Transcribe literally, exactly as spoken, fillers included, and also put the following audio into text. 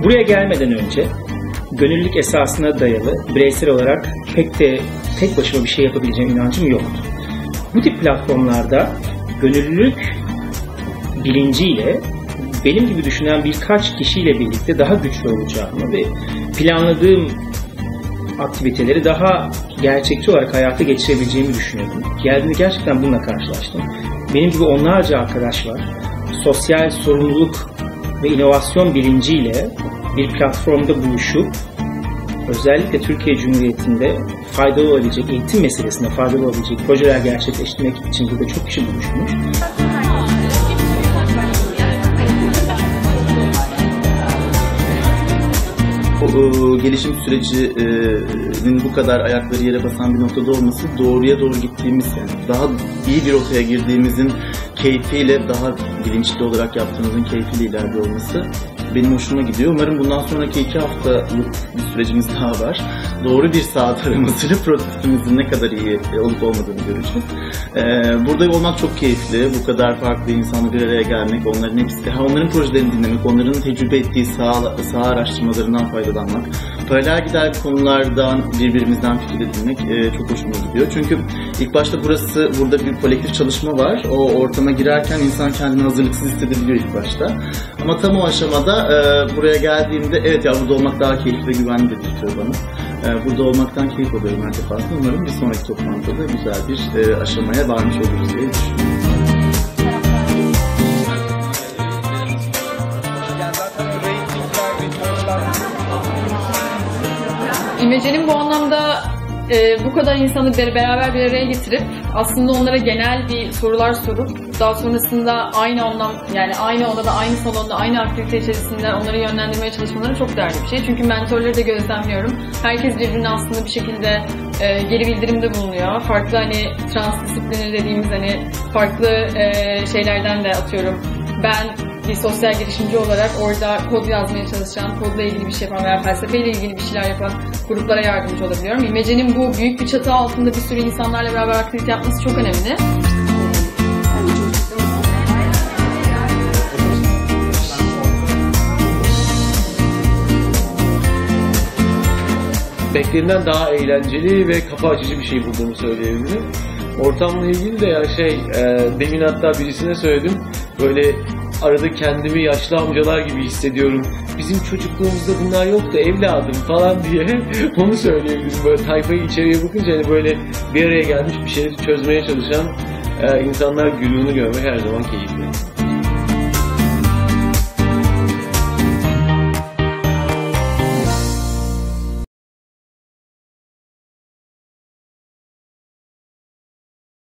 Buraya gelmeden önce gönüllülük esasına dayalı bireysel olarak pek de tek başıma bir şey yapabileceğim inancım yoktu. Bu tip platformlarda gönüllülük bilinciyle benim gibi düşünen birkaç kişiyle birlikte daha güçlü olacağımı ve planladığım aktiviteleri daha gerçekçi olarak hayata geçirebileceğimi düşünüyordum. Geldiğimde gerçekten bununla karşılaştım. Benim gibi onlarca arkadaş var. Sosyal sorumluluk ve inovasyon bilinciyle bir platformda buluşup özellikle Türkiye Cumhuriyeti'nde faydalı olabilecek, eğitim meselesinde faydalı olabilecek projeler gerçekleştirmek için burada çok kişi buluşmuş. O gelişim sürecinin bu kadar ayakları yere basan bir noktada olması, doğruya doğru gittiğimiz, daha iyi bir rotaya girdiğimizin keyfiyle, daha bilinçli olarak yaptığımızın keyfiyle ileride olması benim hoşuma gidiyor. Umarım bundan sonraki iki haftalık bir sürecimiz daha var. Doğru bir saat aramasıyla prototipimizin ne kadar iyi olup olmadığını göreceğiz. Ee, burada olmak çok keyifli. Bu kadar farklı insanla bir araya gelmek, onların hepsi, onların projelerini dinlemek, onların tecrübe ettiği saha, saha araştırmalarından faydalanmak, paralel giden konulardan birbirimizden fikir edinmek e, çok hoşuma gidiyor. Çünkü ilk başta burası, burada bir kolektif çalışma var. O ortama girerken insan kendini hazırlıksız hissedebiliyor ilk başta. Ama tam o aşamada e, buraya geldiğimde evet ya burada olmak daha keyifli ve güvenli dedirtiyor bana. E, burada olmaktan keyif alıyorum her defasında. Umarım bir sonraki toplantıda güzel bir e, aşamaya varmış oluruz diye düşünüyorum. İmece'nin bu anlamda e, bu kadar insanı beraber bir araya getirip aslında onlara genel bir sorular sorup daha sonrasında aynı anlam yani aynı odada, aynı salonda, aynı aktivite içerisinde onları yönlendirmeye çalışmaları çok değerli bir şey. Çünkü mentorları da gözlemliyorum. Herkes birbirine aslında bir şekilde e, geri bildirimde bulunuyor. Farklı hani transdisipliner dediğimiz hani farklı e, şeylerden de atıyorum. Ben bir sosyal girişimci olarak orada kod yazmaya çalışan, kodla ilgili bir şey yapan veya felsefeyle ilgili bir şeyler yapan gruplara yardımcı olabiliyorum. İmece'nin bu büyük bir çatı altında bir sürü insanlarla beraber aktivite yapması çok önemli. Beklediğimden daha eğlenceli ve kafa açıcı bir şey bulduğumu söyleyebilirim. Ortamla ilgili de ya şey, e, demin hatta birisine söyledim, böyle arada kendimi yaşlı amcalar gibi hissediyorum. Bizim çocukluğumuzda bunlar yoktu evladım falan diye onu söyleyebilirim. Böyle tayfayı içeriye bakınca hani böyle bir araya gelmiş bir şeyleri çözmeye çalışan e, insanlar gülüğünü görmek her zaman keyifli.